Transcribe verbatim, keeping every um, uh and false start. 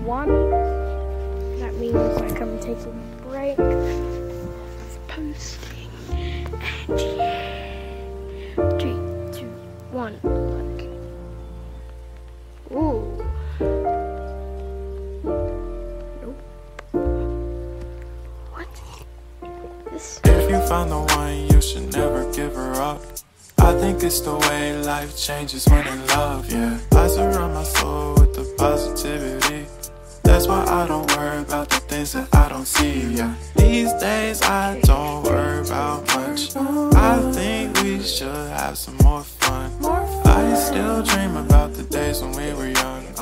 one. That means like I'm taking a break of posting. And yeah. Three, two, one. Look. Ooh. Nope. What? This. If you found the one, you should never give her up. I think it's the way life changes when in love, yeah. I surround my soul with the positivity. That's why I don't worry about the things that I don't see, yeah. These days I don't worry about much. I think we should have some more fun. I still dream about the days when we were young.